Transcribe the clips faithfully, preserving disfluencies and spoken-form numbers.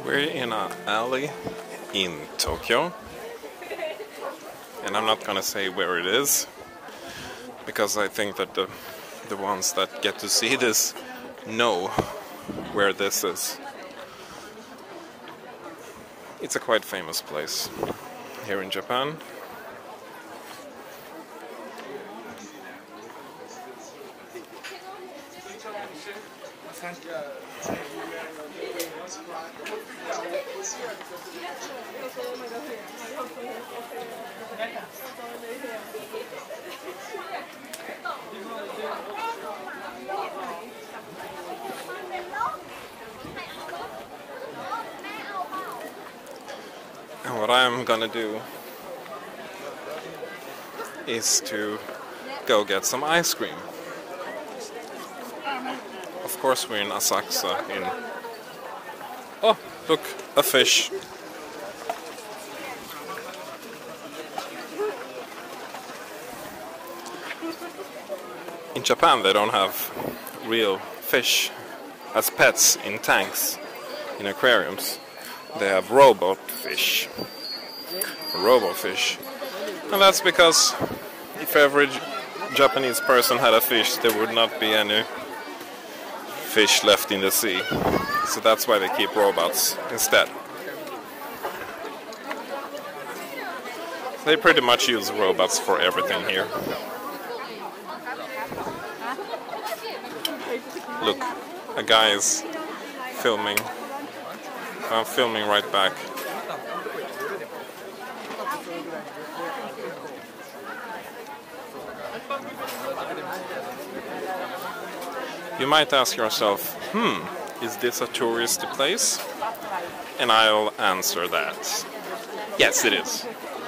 We're in an alley in Tokyo, and I'm not gonna say where it is because I think that the the ones that get to see this know where this is. It's a quite famous place here in Japan. And what I'm gonna do is to go get some ice cream. Of course we're in Asakusa in... Oh, look, a fish. In Japan they don't have real fish as pets in tanks, in aquariums. They have robot fish. Robo fish. And that's because if every Japanese person had a fish, there would not be any fish left in the sea. So that's why they keep robots instead. They pretty much use robots for everything here. Look, a guy is filming. I'm filming right back. You might ask yourself, hmm, is this a touristy place? And I'll answer that. Yes, it is.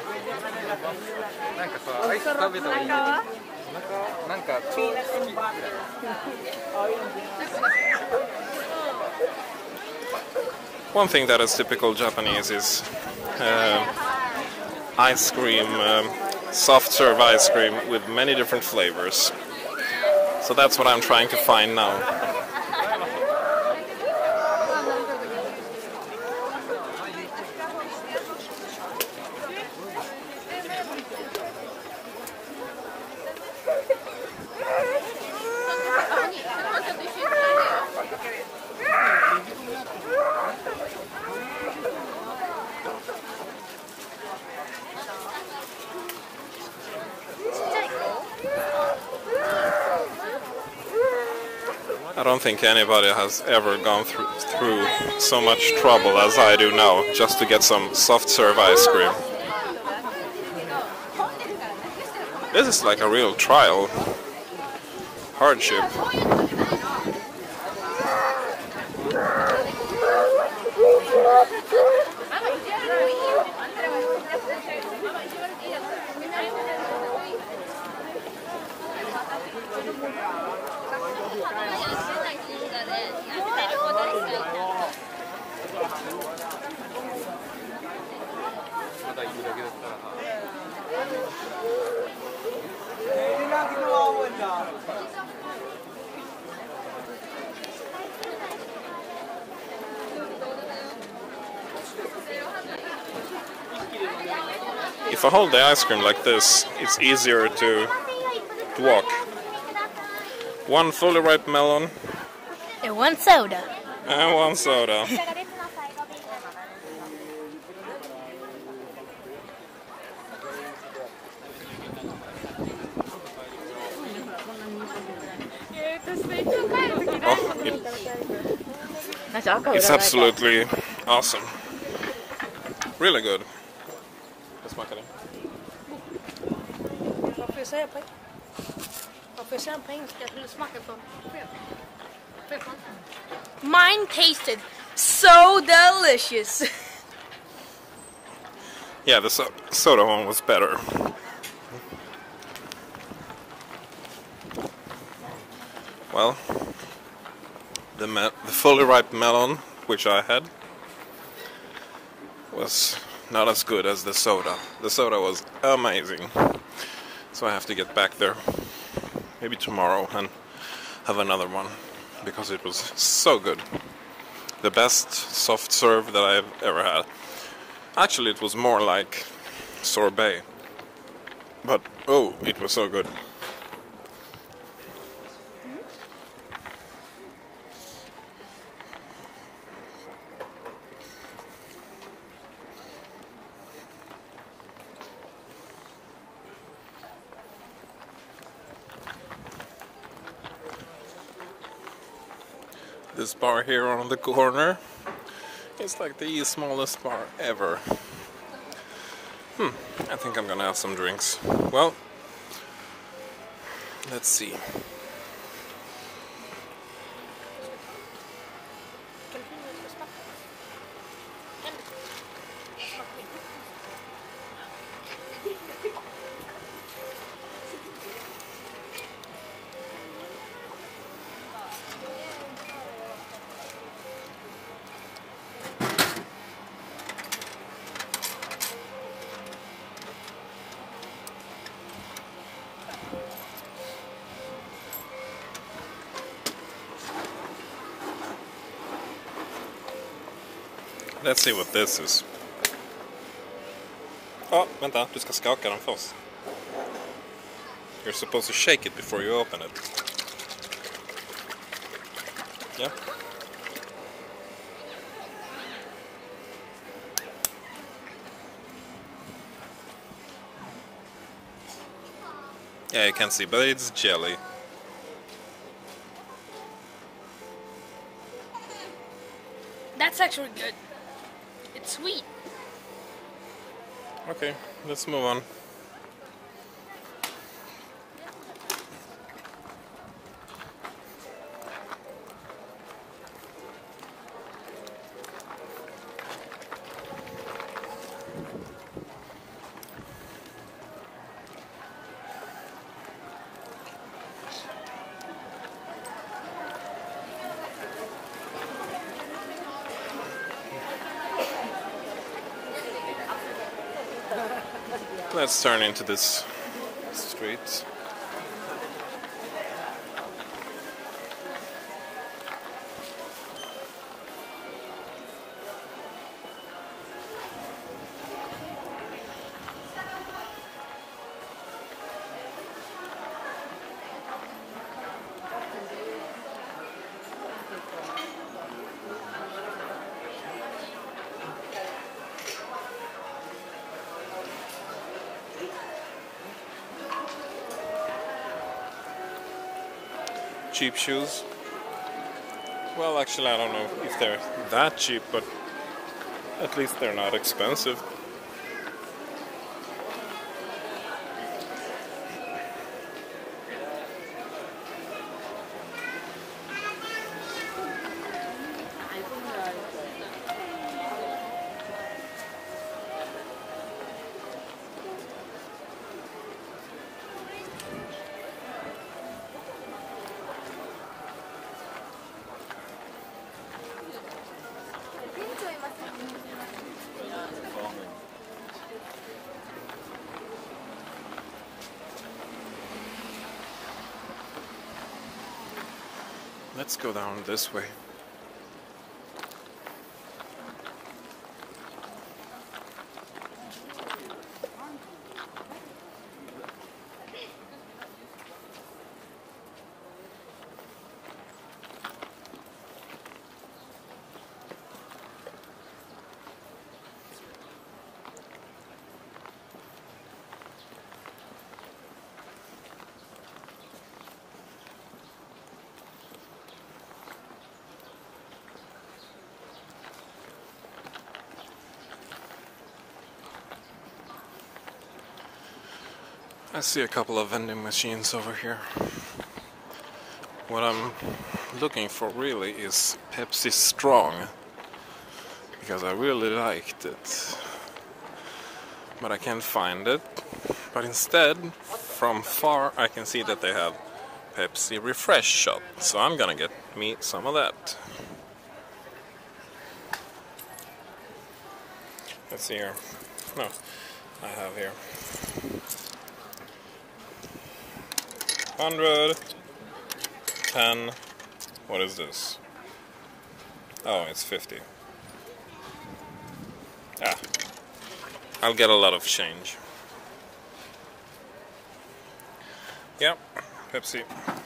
One thing that is typical Japanese is uh, ice cream, um, soft serve ice cream with many different flavors. So that's what I'm trying to find now. I don't think anybody has ever gone through, through so much trouble as I do now just to get some soft serve ice cream. This is like a real trial. Hardship. If I hold the ice cream like this, it's easier to, to walk. One fully ripe melon. And one soda. And one soda. Oh, it, it's absolutely awesome. Really good. Mine tasted so delicious. Yeah, the so soda one was better. Well, the, me the fully ripe melon, which I had, was not as good as the soda. The soda was amazing. So I have to get back there maybe tomorrow and have another one because it was so good. the best soft serve that I've ever had. Actually, it was more like sorbet. But, oh, it was so good. This bar here on the corner is like the smallest bar ever. Hmm, I think I'm gonna have some drinks. Well, let's see. Let's see what this is. Ja, vänta, du ska skaka den först. You're supposed to shake it before you open it. Yeah. Yeah, you can see, but it's jelly. That's actually good. It's sweet. Okay, let's move on. Let's turn into this street. Cheap shoes. Well, actually, I don't know if they're that cheap, but at least they're not expensive. Let's go down this way. I see a couple of vending machines over here. What I'm looking for really is Pepsi Strong, because I really liked it, but I can't find it. But instead, from far, I can see that they have Pepsi Refresh Shot, so I'm gonna get me some of that. Let's see here. No, I have here. Hundred, ten. What is this? Oh, it's fifty. Ah, I'll get a lot of change. Yep, Pepsi.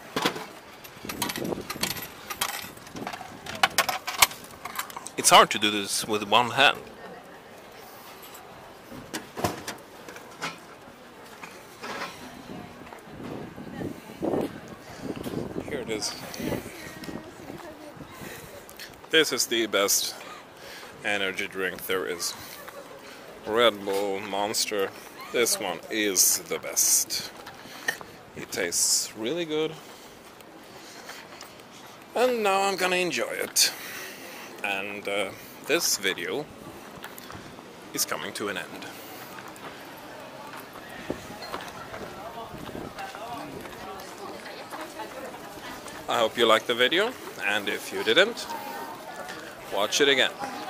It's hard to do this with one hand. Here it is. This is the best energy drink there is. Red Bull, Monster. This one is the best. It tastes really good. And now I'm gonna enjoy it. And uh, this video is coming to an end. I hope you liked the video, and if you didn't, watch it again.